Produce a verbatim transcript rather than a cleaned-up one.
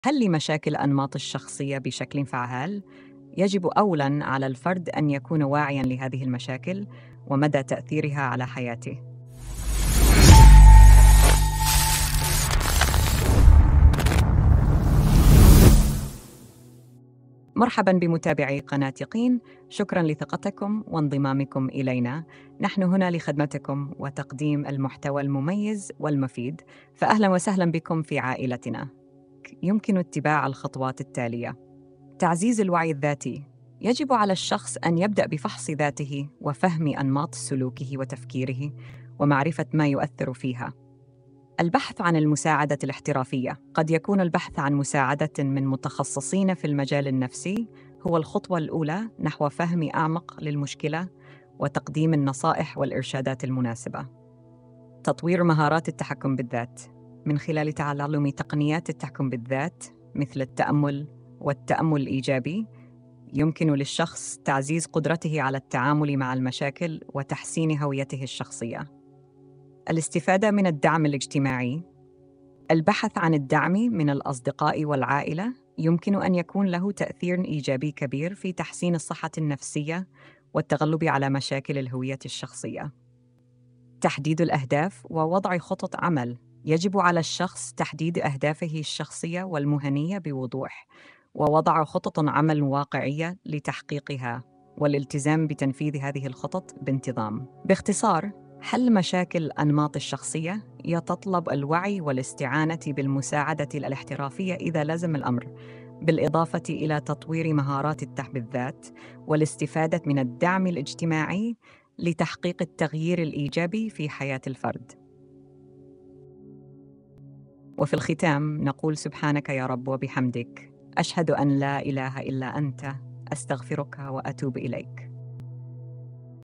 حل مشاكل أنماط الشخصية بشكل فعال، يجب أولاً على الفرد أن يكون واعياً لهذه المشاكل ومدى تأثيرها على حياته. مرحباً بمتابعي قناة قين، شكراً لثقتكم وانضمامكم إلينا. نحن هنا لخدمتكم وتقديم المحتوى المميز والمفيد، فأهلاً وسهلاً بكم في عائلتنا. يمكن اتباع الخطوات التالية. تعزيز الوعي الذاتي. يجب على الشخص أن يبدأ بفحص ذاته وفهم أنماط سلوكه وتفكيره ومعرفة ما يؤثر فيها. البحث عن المساعدة الاحترافية. قد يكون البحث عن مساعدة من متخصصين في المجال النفسي هو الخطوة الأولى نحو فهم أعمق للمشكلة وتقديم النصائح والإرشادات المناسبة. تطوير مهارات التحكم بالذات من خلال تعلم تقنيات التحكم بالذات مثل التأمل والتأمل الإيجابي. يمكن للشخص تعزيز قدرته على التعامل مع المشاكل وتحسين هويته الشخصية. الاستفادة من الدعم الاجتماعي. البحث عن الدعم من الأصدقاء والعائلة يمكن أن يكون له تأثير إيجابي كبير في تحسين الصحة النفسية والتغلب على مشاكل الهوية الشخصية. تحديد الأهداف ووضع خطط عمل. يجب على الشخص تحديد أهدافه الشخصية والمهنية بوضوح، ووضع خطط عمل واقعية لتحقيقها، والالتزام بتنفيذ هذه الخطط بانتظام. باختصار، حل مشاكل أنماط الشخصية يتطلب الوعي والاستعانة بالمساعدة الاحترافية إذا لزم الأمر، بالإضافة إلى تطوير مهارات التحكم بالذات والاستفادة من الدعم الاجتماعي لتحقيق التغيير الإيجابي في حياة الفرد. وفي الختام نقول سبحانك يا رب وبحمدك، أشهد أن لا إله إلا أنت، أستغفرك وأتوب إليك.